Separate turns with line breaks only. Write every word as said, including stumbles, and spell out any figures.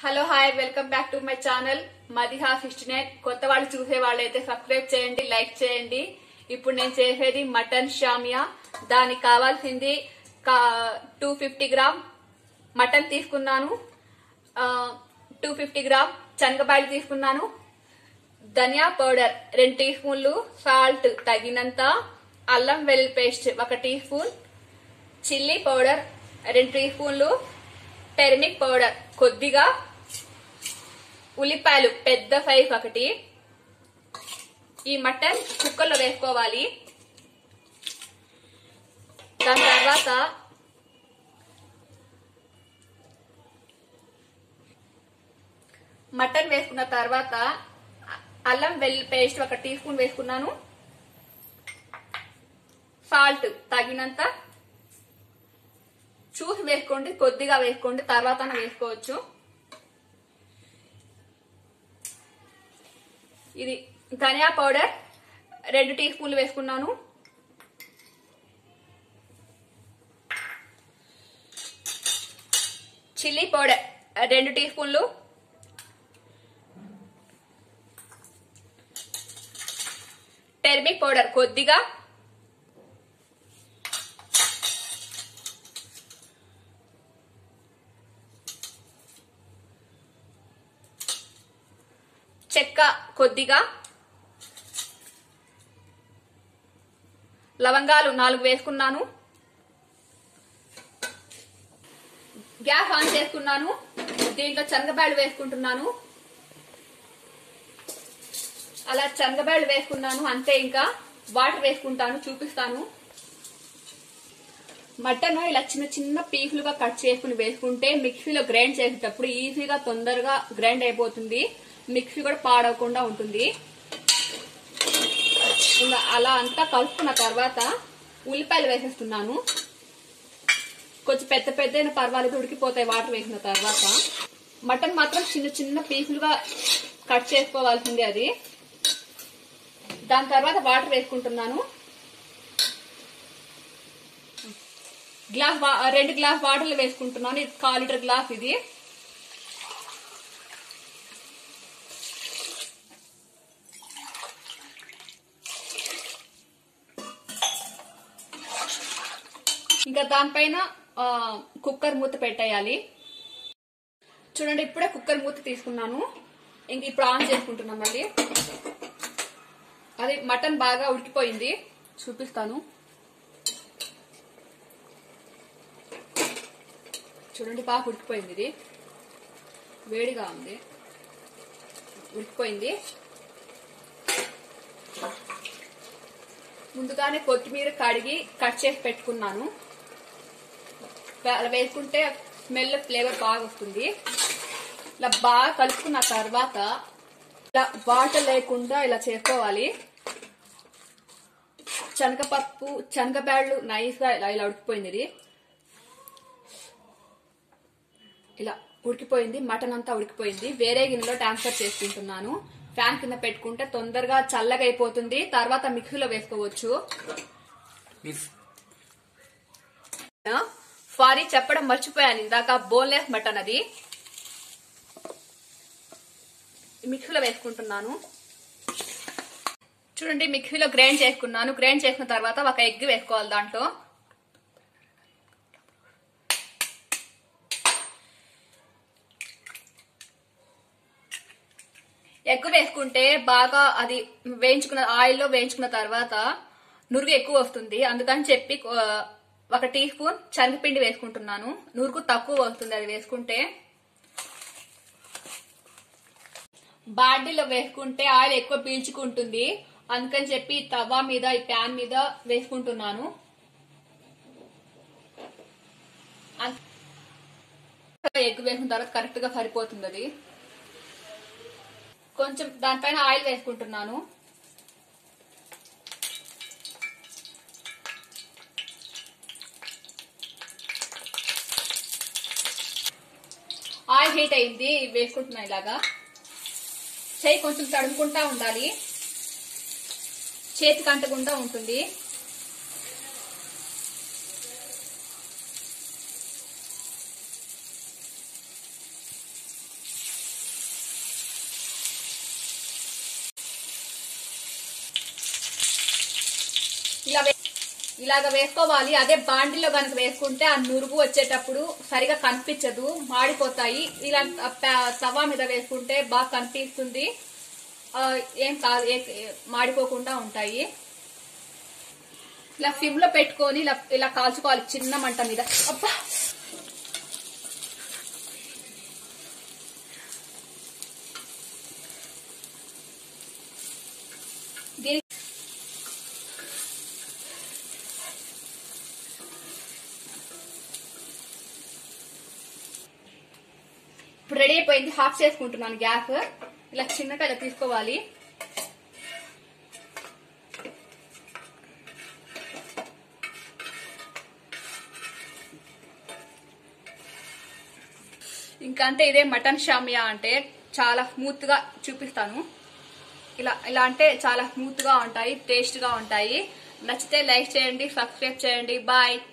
Hello hi welcome back to my channel Madiha sixty nine. కొత్త వాళ్ళు చూసే వాళ్ళైతే సబ్స్క్రైబ్ చేయండి, లైక్ చేయండి. ఇప్పుడు నేను చేసేది మటన్ షామియా. దానికి కావాల్సింది టూ ఫిఫ్టీ గ్రామ్ మటన్ తీసుకున్నాను, టూ ఫిఫ్టీ గ్రామ్ శనగబాయలు తీసుకున్నాను, ధనియా పౌడర్ రెండు టీ స్పూన్లు, సాల్ట్ తగినంత, అల్లం వెల్లుల్లి పేస్ట్ ఒక టీ స్పూన్, చిల్లీ పౌడర్ రెండు టీ స్పూన్లు, టర్మిక్ పౌడర్ కొద్దిగా, ఉల్లిపాయలు పెద్ద సైజ్ ఒకటి. ఈ మటన్ కుక్కర్లో వేసుకోవాలి. దాని తర్వాత మటన్ వేసుకున్న తర్వాత అల్లం వెల్లుల్లి పేస్ట్ ఒక టీ స్పూన్ వేసుకున్నాను, సాల్ట్ తగినంత చూసి వేసుకోండి, కొద్దిగా వేసుకోండి, తర్వాత వేసుకోవచ్చు. ఇది ధనియా పౌడర్ రెండు టీ స్పూన్లు వేసుకున్నాను, చిల్లీ పౌడర్ రెండు టీ స్పూన్లు, టర్మిక్ పౌడర్ కొద్దిగా, చెక్క కొద్దిగా, లవంగాలు నాలుగు వేసుకున్నాను. గ్యాస్ ఆన్ చేసుకున్నాను. దీంట్లో శనగబాయలు వేసుకుంటున్నాను. అలా శనగబాయలు వేసుకున్నాను అంతే. ఇంకా వాటర్ వేసుకుంటాను, చూపిస్తాను. మటన్ ఇలా చిన్న చిన్న పీసులుగా కట్ చేసుకుని వేసుకుంటే మిక్సీలో గ్రైండ్ చేసేటప్పుడు ఈజీగా తొందరగా గ్రైండ్ అయిపోతుంది, మిక్సీ కూడా పాడవకుండా ఉంటుంది. ఇంకా అలా అంతా కలుపుకున్న తర్వాత ఉల్లిపాయలు వేసేస్తున్నాను. కొంచెం పెద్ద పెద్ద పర్వాలేదు, ఉడికిపోతాయి వాటర్ వేసిన తర్వాత. మటన్ మాత్రం చిన్న చిన్న పీసులుగా కట్ చేసుకోవాల్సిందే అది. దాని తర్వాత వాటర్ వేసుకుంటున్నాను. గ్లాస్ రెండు గ్లాస్ వాటర్లు వేసుకుంటున్నాను. ఇది కాల్ లీటర్ గ్లాస్. ఇది ఇంకా దానిపైన కుక్కర్ మూత పెట్టేయాలి. చూడండి, ఇప్పుడే కుక్కర్ మూత తీసుకున్నాను. ఇంక ఇప్పుడు ఆన్ చేసుకుంటున్నాం. మళ్ళీ అది మటన్ బాగా ఉడికిపోయింది, చూపిస్తాను. చూడండి, బాగా ఉడికిపోయింది. ఇది వేడిగా ఉంది, ఉడికిపోయింది. ముందుగానే కొత్తిమీర కడిగి కట్ చేసి పెట్టుకున్నాను. అలా వేసుకుంటే స్మెల్ ఫ్లేవర్ బాగా వస్తుంది. ఇలా బాగా కలుపుకున్న తర్వాత ఇలా వాటర్ లేకుండా ఇలా చేసుకోవాలి. శనగపప్పు శనగబ్యాళ్ళు నైస్ గా ఇలా ఇలా ఉడికిపోయింది. ఇది ఇలా ఉడికిపోయింది. మటన్ అంతా ఉడికిపోయింది. వేరే గిన్నెలో ట్రాన్స్ఫర్ చేసుకుంటున్నాను. ఫ్యాన్ కింద పెట్టుకుంటే తొందరగా చల్లగా అయిపోతుంది. తర్వాత మిక్సీలో వేసుకోవచ్చు. సారీ చెప్పడం మర్చిపోయాను ఇందాక, బోన్లెస్ మటన్ అది. మిక్సీలో వేసుకుంటున్నాను. చూడండి, మిక్సీలో గ్రైండ్ చేసుకున్నాను. గ్రైండ్ చేసుకున్న తర్వాత ఒక ఎగ్ వేసుకోవాలి. దాంట్లో ఎగ్ వేసుకుంటే బాగా అది వేయించుకున్న ఆయిల్లో వేయించుకున్న తర్వాత నురుగు ఎక్కువ వస్తుంది. అందుకని చెప్పి ఒక టీ స్పూన్ శనగపిండి వేసుకుంటున్నాను. నురుగు తక్కువ వస్తుంది అది వేసుకుంటే. బాడీలో వేసుకుంటే ఆయిల్ ఎక్కువ పీల్చుకుంటుంది, అందుకని చెప్పి తవా మీద ఈ ప్యాన్ మీద వేసుకుంటున్నాను. ఎగ్ వేసుకున్న తర్వాత కరెక్ట్ గా సరిపోతుంది అది. కొంచెం దానిపైన ఆయిల్ వేసుకుంటున్నాను. ఆయిల్ హీట్ అయింది, వేసుకుంటున్నా. ఇలాగా చేయి కొంచెం తడుముకుంటా ఉండాలి, చేతికి అంటకుండా ఉంటుంది. ఇలా ఇలాగ వేసుకోవాలి. అదే బాండిలో కనుక వేసుకుంటే ఆ నురుగు వచ్చేటప్పుడు సరిగా కనిపించదు, మాడిపోతాయి. ఇలా తవా మీద వేసుకుంటే బాగా కనిపిస్తుంది, ఏం కాదు, మాడిపోకుండా ఉంటాయి. ఇలా సిమ్ లో పెట్టుకొని ఇలా ఇలా కాల్చుకోవాలి చిన్న మంట మీద. అబ్బా దీని ఇప్పుడు రెడీ అయిపోయింది. హాఫ్ చేసుకుంటున్నాను గ్యాస్. ఇలా చిన్నగా ఇలా తీసుకోవాలి. ఇంకా అంటే ఇదే మటన్ షామియా అంటే చాలా స్మూత్ గా చూపిస్తాను. ఇలా ఇలా అంటే చాలా స్మూత్ గా ఉంటాయి, టేస్ట్ గా ఉంటాయి. నచ్చితే లైక్ చేయండి, సబ్స్క్రైబ్ చేయండి. బాయ్.